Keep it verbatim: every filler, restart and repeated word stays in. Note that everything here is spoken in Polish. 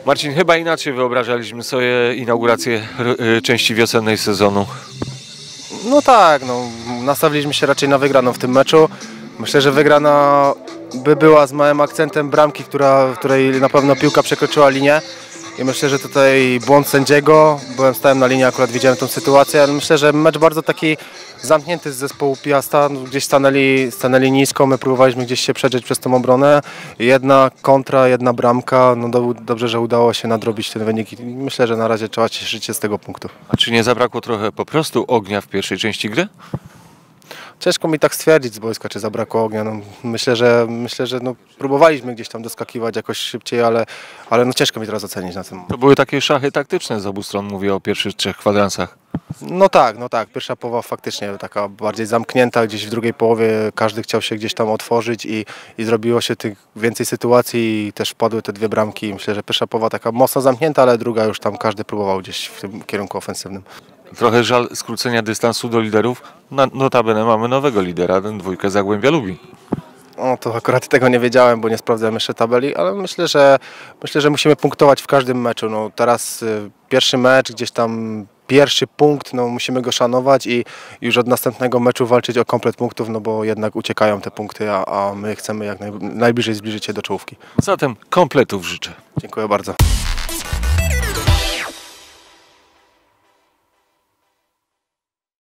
Marcin, chyba inaczej wyobrażaliśmy sobie inaugurację części wiosennej sezonu. No tak, no, nastawiliśmy się raczej na wygraną w tym meczu. Myślę, że wygrana by była z małym akcentem bramki, która, w której na pewno piłka przekroczyła linię. I myślę, że tutaj błąd sędziego, byłem stałem na linii, akurat widziałem tę sytuację, ale myślę, że mecz bardzo taki zamknięty z zespołu Piasta, gdzieś stanęli, stanęli nisko, my próbowaliśmy gdzieś się przedrzeć przez tą obronę. Jedna kontra, jedna bramka, no do, dobrze, że udało się nadrobić ten wynik i myślę, że na razie trzeba cieszyć się z tego punktu. A czy nie zabrakło trochę po prostu ognia w pierwszej części gry? Ciężko mi tak stwierdzić z boiska, czy zabrakło ognia. No, myślę, że, myślę, że no, próbowaliśmy gdzieś tam doskakiwać jakoś szybciej, ale, ale no, ciężko mi teraz ocenić na tym. To były takie szachy taktyczne z obu stron, mówię o pierwszych trzech kwadransach. No tak, no tak. Pierwsza połowa faktycznie taka bardziej zamknięta, gdzieś w drugiej połowie każdy chciał się gdzieś tam otworzyć i, i zrobiło się tych więcej sytuacji i też wpadły te dwie bramki. Myślę, że pierwsza połowa taka mocno zamknięta, ale druga już tam każdy próbował gdzieś w tym kierunku ofensywnym. Trochę żal skrócenia dystansu do liderów. Notabene mamy nowego lidera, ten dwójkę Zagłębia Lubin. O, to akurat tego nie wiedziałem, bo nie sprawdzałem jeszcze tabeli, ale myślę, że myślę, że musimy punktować w każdym meczu. No, teraz y, pierwszy mecz, gdzieś tam pierwszy punkt, no, musimy go szanować i już od następnego meczu walczyć o komplet punktów, no bo jednak uciekają te punkty, a, a my chcemy jak naj, najbliżej zbliżyć się do czołówki. Zatem kompletów życzę. Dziękuję bardzo.